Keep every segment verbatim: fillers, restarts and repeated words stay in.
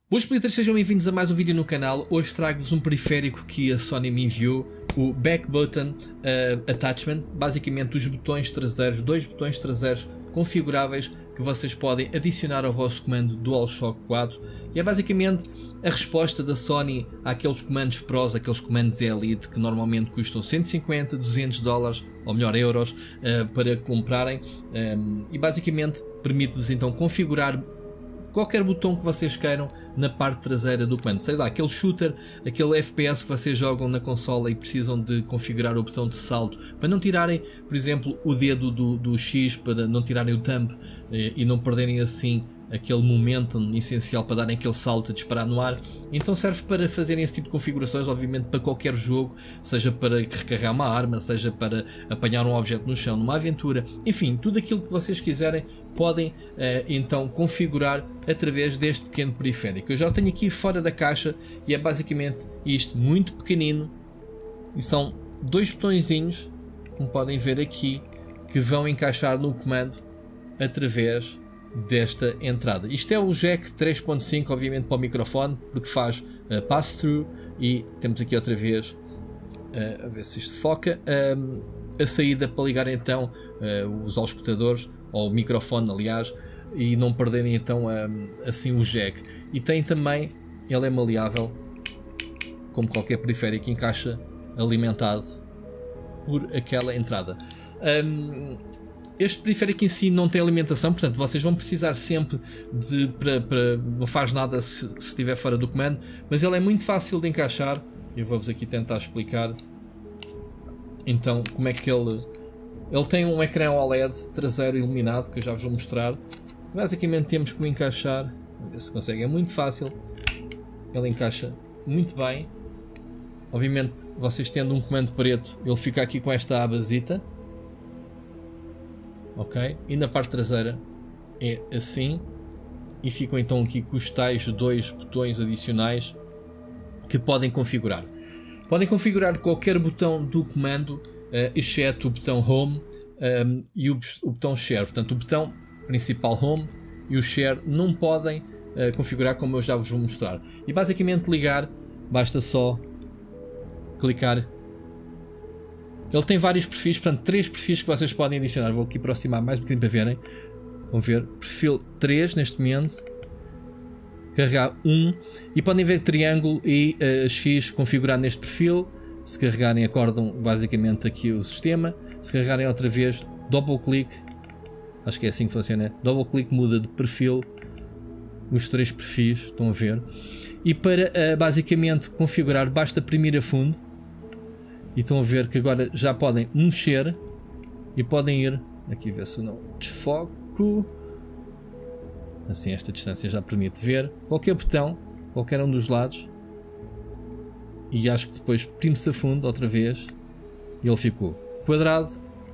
Boas splitters, sejam bem-vindos a mais um vídeo no canal. Hoje trago-vos um periférico que a Sony me enviou, o Back Button uh, Attachment. Basicamente os botões traseiros, dois botões traseiros configuráveis que vocês podem adicionar ao vosso comando DualShock quatro. E é basicamente a resposta da Sony àqueles comandos Pros, aqueles comandos Elite que normalmente custam cento e cinquenta, duzentos dólares, ou melhor euros, uh, para comprarem. Um, e basicamente permite-vos então configurar qualquer botão que vocês queiram na parte traseira do comando, seja lá, aquele shooter, aquele F P S que vocês jogam na consola e precisam de configurar o botão de salto para não tirarem, por exemplo, o dedo do, do X, para não tirarem o thumb e, e não perderem assim aquele momentum essencial para darem aquele salto a disparar no ar. Então serve para fazerem esse tipo de configurações, obviamente para qualquer jogo, seja para recarregar uma arma, seja para apanhar um objeto no chão numa aventura, enfim, tudo aquilo que vocês quiserem podem uh, então configurar através deste pequeno periférico. Eu já o tenho aqui fora da caixa e é basicamente isto, muito pequenino, e são dois botõezinhos, como podem ver aqui, que vão encaixar no comando através desta entrada. Isto é o jack três ponto cinco, obviamente para o microfone, porque faz uh, pass-through, e temos aqui outra vez, uh, a ver se isto foca, um, a saída para ligar então uh, os auscultadores, ou o microfone aliás, e não perderem então um, assim o jack. E tem também, ele é maleável, como qualquer periférico, encaixa alimentado por aquela entrada. Um, Este periférico em si não tem alimentação, portanto vocês vão precisar sempre de, para, para, não faz nada se, se estiver fora do comando, mas ele é muito fácil de encaixar. Eu vou-vos aqui tentar explicar então como é que ele... Ele tem um ecrã O L E D traseiro iluminado, que eu já vos vou mostrar. Basicamente temos que o encaixar, vamos ver se consegue, é muito fácil, ele encaixa muito bem. Obviamente vocês tendo um comando preto, ele fica aqui com esta abazita. Ok, e na parte traseira é assim, e ficam então aqui com os tais dois botões adicionais que podem configurar. Podem configurar qualquer botão do comando, uh, exceto o botão Home um, e o, o botão Share. Portanto, o botão principal Home e o Share não podem uh, configurar, como eu já vos vou mostrar. E basicamente ligar, basta só clicar. Ele tem vários perfis, portanto três perfis que vocês podem adicionar. Vou aqui aproximar mais um bocadinho para verem. Vão ver, perfil três neste momento. Carregar um e podem ver triângulo e uh, X configurar neste perfil. Se carregarem acordam basicamente aqui o sistema. Se carregarem outra vez, double click. Acho que é assim que funciona. Double click muda de perfil. Os três perfis, estão a ver. E para uh, basicamente configurar basta primeiro a fundo. E estão a ver que agora já podem mexer e podem ir, aqui ver se eu não desfoco, assim esta distância já permite ver qualquer botão, qualquer um dos lados, e acho que depois prime-se a fundo outra vez e ele ficou quadrado,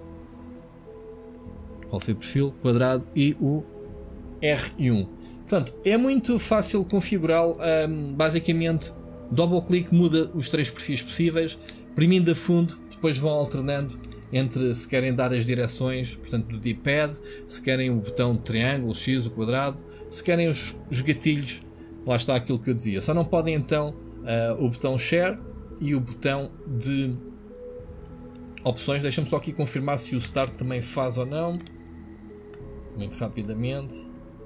qual foi o perfil, quadrado e o R um. Portanto, é muito fácil configurá-lo, um, basicamente double click muda os três perfis possíveis. Primindo a fundo, depois vão alternando entre se querem dar as direções, portanto do D-pad, se querem o botão de triângulo, X, o quadrado, se querem os, os gatilhos, lá está aquilo que eu dizia. Só não podem então uh, o botão Share e o botão de opções. Deixa-me só aqui confirmar se o Start também faz ou não, muito rapidamente.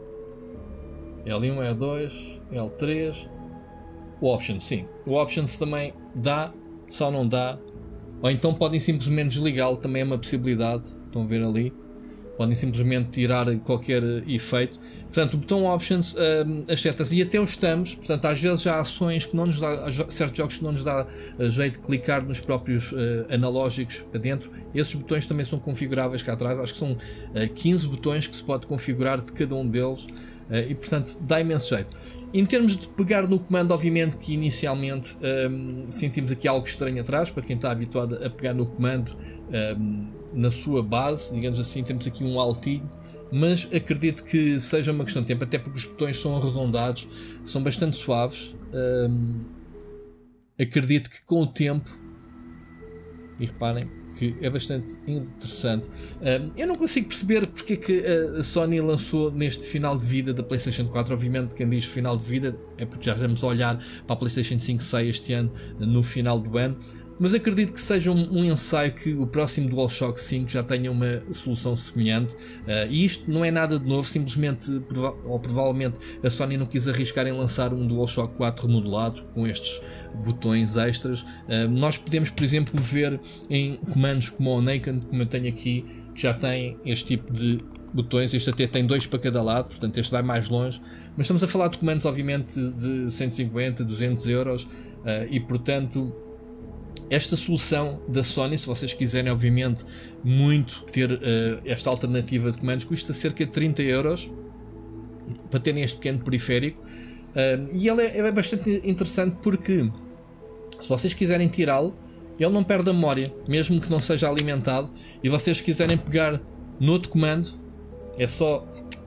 L um, L dois, L três, o Options, sim, o Options também dá. Só não dá, ou então podem simplesmente desligá-lo, também é uma possibilidade, estão a ver ali, podem simplesmente tirar qualquer efeito. Portanto, o botão Options um, as setas e até os thumbs, portanto às vezes há ações que não nos dá, certos jogos que não nos dá uh, jeito de clicar nos próprios uh, analógicos para dentro, esses botões também são configuráveis cá atrás, acho que são uh, quinze botões que se pode configurar de cada um deles, uh, e portanto dá imenso jeito. Em termos de pegar no comando, obviamente que inicialmente um, sentimos aqui algo estranho atrás, para quem está habituado a pegar no comando um, na sua base, digamos assim, temos aqui um altinho, mas acredito que seja uma questão de tempo, até porque os botões são arredondados, são bastante suaves. Um, acredito que com o tempo e reparem que é bastante interessante. Um, eu não consigo perceber porque é que a Sony lançou neste final de vida da PlayStation quatro. Obviamente, quem diz final de vida é porque já estamos a olhar para a PlayStation cinco que sai este ano, no final do ano. Mas acredito que seja um, um ensaio que o próximo DualShock cinco já tenha uma solução semelhante. Uh, e isto não é nada de novo, simplesmente, prova ou provavelmente, a Sony não quis arriscar em lançar um DualShock quatro remodelado com estes botões extras. Uh, nós podemos, por exemplo, ver em comandos como o Naked, como eu tenho aqui, que já tem este tipo de botões. Este até tem dois para cada lado, portanto este vai mais longe. Mas estamos a falar de comandos, obviamente, de cento e cinquenta, duzentos euros, uh, e portanto... esta solução da Sony, se vocês quiserem obviamente muito ter uh, esta alternativa de comandos, custa cerca de trinta euros para terem este pequeno periférico, uh, e ele é, é bastante interessante porque se vocês quiserem tirá-lo, ele não perde a memória, mesmo que não seja alimentado, e vocês quiserem pegar no outro comando, é só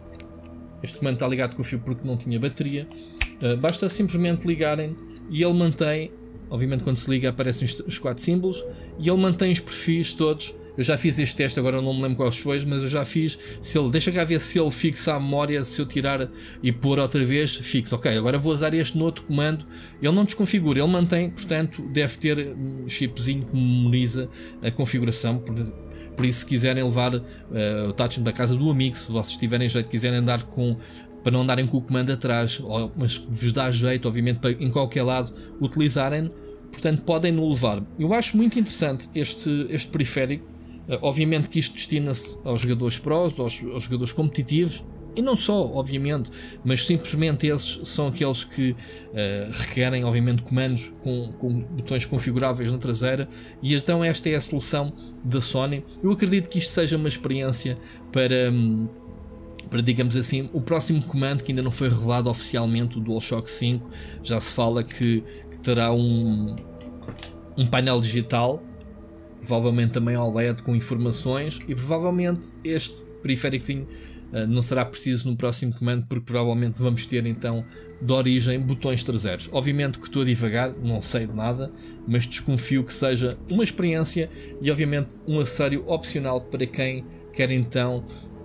este comando está ligado com o fio porque não tinha bateria, uh, basta simplesmente ligarem e ele mantém. Obviamente quando se liga aparecem os quatro símbolos e ele mantém os perfis todos. Eu já fiz este teste, agora não me lembro quais foi, mas eu já fiz. Se ele, deixa cá ver se ele fixa a memória, se eu tirar e pôr outra vez, fixa. Ok, agora vou usar este no outro comando. Ele não desconfigura, ele mantém, portanto deve ter um chipzinho que memoriza a configuração. Por, por isso, se quiserem levar uh, o touch da casa do amigo, se vocês tiverem jeito, quiserem andar com... para não andarem com o comando atrás, mas vos dá jeito, obviamente, para em qualquer lado utilizarem, portanto podem no levar. Eu acho muito interessante este, este periférico, uh, obviamente que isto destina-se aos jogadores prós, aos, aos jogadores competitivos, e não só, obviamente, mas simplesmente esses são aqueles que uh, requerem, obviamente, comandos com, com botões configuráveis na traseira, e então esta é a solução da Sony. Eu acredito que isto seja uma experiência para... Um, para, digamos assim, o próximo comando que ainda não foi revelado oficialmente, o DualShock cinco, já se fala que, que terá um, um painel digital, provavelmente também O L E D com informações, e provavelmente este periféricozinho uh, não será preciso no próximo comando, porque provavelmente vamos ter então de origem botões traseiros. Obviamente que estou a divagar, não sei de nada, mas desconfio que seja uma experiência e obviamente um acessório opcional para quem quer então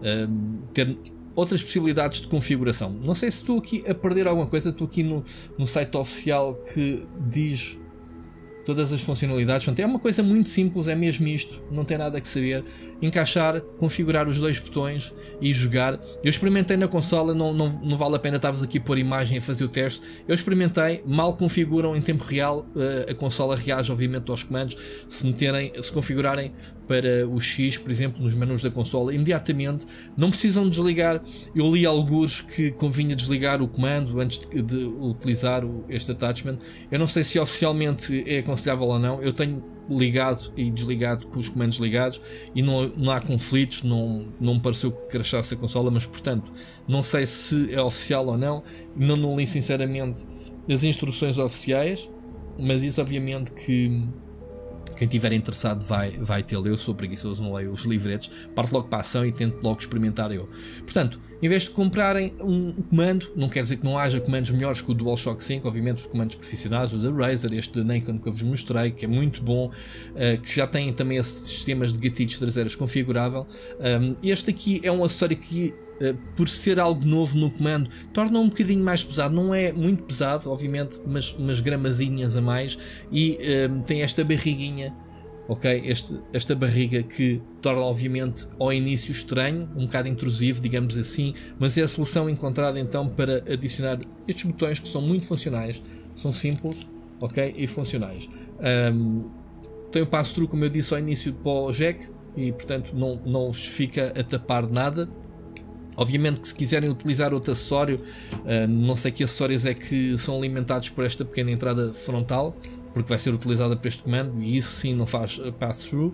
Um, ter outras possibilidades de configuração. Não sei se estou aqui a perder alguma coisa. Estou aqui no, no site oficial que diz todas as funcionalidades. Portanto, é uma coisa muito simples, é mesmo isto, não tem nada que saber. Encaixar, configurar os dois botões e jogar. Eu experimentei na consola, não, não, não vale a pena estar-vos aqui a pôr imagem a fazer o teste. Eu experimentei, mal configuram em tempo real, a consola reage obviamente aos comandos. Se meterem, se configurarem para o X, por exemplo, nos menus da consola, imediatamente, não precisam desligar. Eu li alguns que convinha desligar o comando antes de, de utilizar o, este attachment. Eu não sei se oficialmente é aconselhável ou não. Eu tenho ligado e desligado com os comandos ligados e não, não há conflitos, não, não me pareceu que crachasse a consola, mas portanto não sei se é oficial ou não. Não, não li sinceramente as instruções oficiais, mas isso obviamente que quem estiver interessado vai, vai tê-lo. Eu sou preguiçoso, não leio os livretos, parto logo para a ação e tento logo experimentar eu. Portanto, em vez de comprarem um comando, não quer dizer que não haja comandos melhores que o DualShock cinco, obviamente os comandos profissionais, o da Razer, este da Naked que eu vos mostrei, que é muito bom, uh, que já tem também esses sistemas de gatilhos traseiros configurável. Um, este aqui é um acessório que, Uh, por ser algo novo no comando, torna um bocadinho mais pesado. Não é muito pesado, obviamente, mas umas gramazinhas a mais. E uh, tem esta barriguinha, ok? Este, esta barriga que torna, obviamente, ao início estranho, um bocado intrusivo, digamos assim. Mas é a solução encontrada então para adicionar estes botões que são muito funcionais. São simples, ok? E funcionais. Um, tem o passo-through, como eu disse ao início, para o jack. E portanto não, não vos fica a tapar de nada. Obviamente que se quiserem utilizar outro acessório, uh, não sei que acessórios é que são alimentados por esta pequena entrada frontal, porque vai ser utilizada para este comando e isso sim não faz pass-through.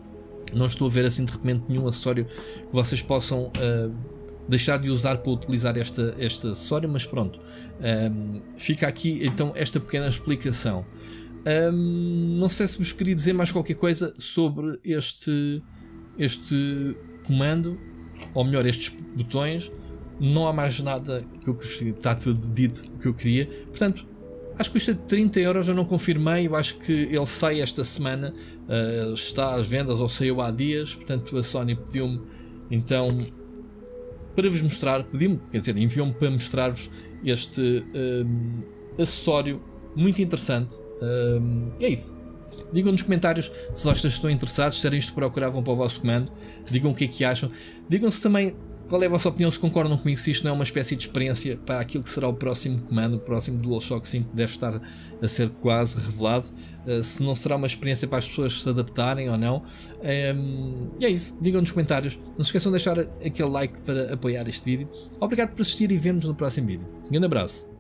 Não estou a ver assim de repente nenhum acessório que vocês possam uh, deixar de usar para utilizar esta, este acessório, mas pronto, um, fica aqui então esta pequena explicação. Um, não sei se vos queria dizer mais qualquer coisa sobre este, este comando, ou melhor, estes botões. Não há mais nada que eu queria, está tudo dito que eu queria. Portanto, Acho que custa trinta euros, eu não confirmei, eu acho que ele sai esta semana, uh, está às vendas ou saiu há dias, portanto a Sony pediu-me então para vos mostrar, pediu-me, quer dizer, enviou-me para mostrar-vos este um, acessório muito interessante. Um, é isso. Digam nos comentários se vocês estão interessados, se serem isto procurar, vão para o vosso comando, digam o que é que acham, digam-se também qual é a vossa opinião, se concordam comigo, se isto não é uma espécie de experiência para aquilo que será o próximo comando, o próximo DualShock cinco que deve estar a ser quase revelado, uh, se não será uma experiência para as pessoas se adaptarem ou não. Um, e é isso, digam nos comentários, não se esqueçam de deixar aquele like para apoiar este vídeo. Obrigado por assistir e vemos no próximo vídeo. Um grande abraço.